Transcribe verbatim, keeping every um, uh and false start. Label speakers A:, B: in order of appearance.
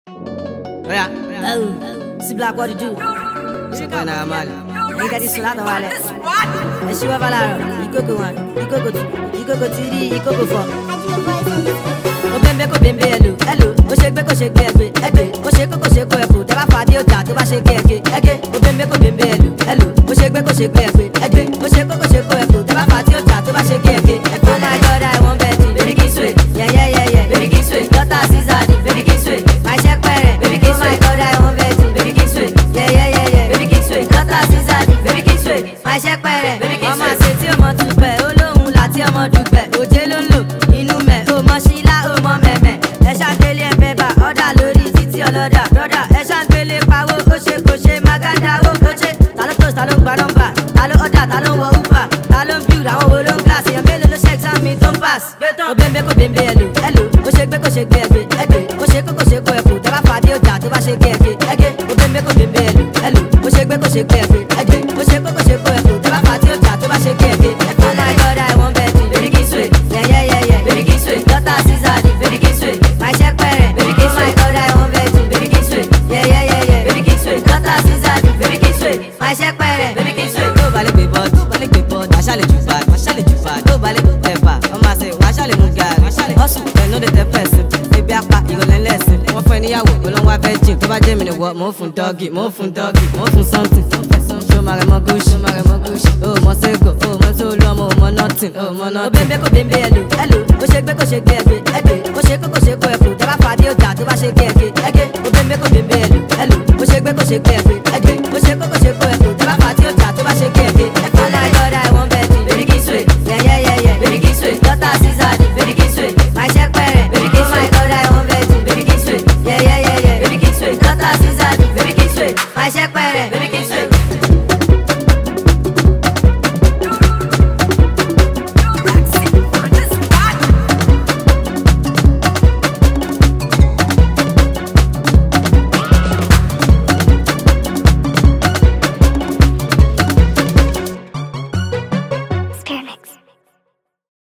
A: Yeah. Oh, see black what you do. C'est pas normal. Il y a des soldats dans la lettre. Et si on va là, il go go one, il go go two, il go go three, il go go four. O bembe ko bembe hello, hello. O shake be ko shake be egbe, egbe. O shake ko shake ko epo. Tẹ́ bá fàdí ọjà tó bá shake ege, ege. O bembe ko bembe hello, hello. O shake be ko shake be egbe, egbe. O shake ko shake ko epo. Tẹ́ bá fàdí ọjà tó bá shake ege. Oh my God, I want Betty, baby kiss way. Yeah yeah yeah yeah, baby kiss way. Daughter Caesar, baby kiss way. My shake pere, baby kiss way. Oh my God, I want Betty, baby kiss way. Yeah yeah yeah yeah, baby kiss way. Daughter Caesar, baby kiss way. My shake pere, baby kiss way. Ọmọ ṣe tí ọmọ dúpẹ́, olóhùn láti ọmọ dúpẹ́. Òjé ló ń lò inú mẹ́, ó mọ ṣílá, ó mọ mẹ́mẹ́. Ẹ ṣàgbélé ẹ bẹ́bà, ọ̀dà lórí títí ọlọ́dà. Brọ́dà ẹ ṣàgbélé pawó, ó ṣe kò ṣe mágádá ó ó ṣe. Ta ló toast, ta ló gba nọ́mbà, ta ló ọ̀dà, ta ló wọ uber, ta ló ń build, àwọn wo ló ń class. Èèyàn mélòó ló ṣe exam mi tó ń pass. Ó bẹ́ẹ̀ bẹ́ẹ̀ kò bẹ́ẹ̀ bẹ́ẹ̀ hello, hello. Ó ṣe gbé kò ṣe gbé ẹgbẹ́, ẹgbẹ́. Ó ṣe kó kò ṣe kó ẹ̀fọ́, tẹ́ bá fàdí ọjà tó bá ṣe gbé ẹgbẹ́, ẹgbẹ́. Ó bẹ́ẹ̀ bẹ́ẹ̀ kò bẹ́ẹ̀ bẹ́ẹ̀ hello, hello. Ó ṣe gbé kò ṣe gbé ẹgbẹ́, ẹgbẹ́. Ó ṣe kó kò ṣe kó ẹ̀fọ́, tẹ́ bá fàdí ọjà tó bá ṣe gbé ẹgbẹ́. Oh my God, I want Betty, baby kiss way. Yeah yeah yeah yeah, baby kiss way. Daughter Caesar, baby kiss way. My shake pere, baby kiss way. Oh my God, I want Betty, baby kiss way. Yeah yeah yeah yeah, baby kiss way. Daughter Caesar, baby kiss way. My shake pere, baby kiss way. Tó balẹ̀ gbé bọ́ọ̀dù, balẹ̀ gbé bọ́ọ̀dù. Wàá ṣàlẹ̀ jù bá, wàá ṣàlẹ̀ jù bá. Tó balẹ̀ gbé tẹ̀fà, ọmọ àṣẹ wàá ṣàlẹ̀ mú gàrí. Wàá ṣàlẹ̀ hustle, ẹ̀ ló dé tẹ́ pẹ̀sìn. Ebi apá ìrọ̀lẹ́ lẹ́sìn. Wọ́n fún ẹ níyàwó, olóńgbò virgin. Tó bá jẹ́ mi ni wọ́, mò ń fún dọ́gì, mò ń fún dọ́gì, mò ń fún something. Ṣó máa rẹ̀ mọ́ gúúsù, máa rẹ̀ mọ́ gúúsù. Ó mọ sẹ́gò, ó mọ tó lú ọmọ, ó mọ nothing, ó mọ nothing. Ó bẹ́ẹ̀ bẹ́ẹ̀ kò bẹ́ẹ̀ bẹ́ẹ̀ hello, hello. Ó ṣe gbé kò ṣe gbé ẹgbẹ́, ẹgbẹ́. Ó ṣe kó kò ṣe kó ẹ̀fọ́, tẹ́ bá fàdí ọjà tó bá ṣe gbé ẹgbẹ́, ẹgbẹ́. Ó bẹ́ẹ̀ bẹ́ẹ̀ kò bẹ́ẹ̀ bẹ́ẹ̀ hello, hello. Ó ṣe gbé kò ṣe gbé ẹgbẹ́.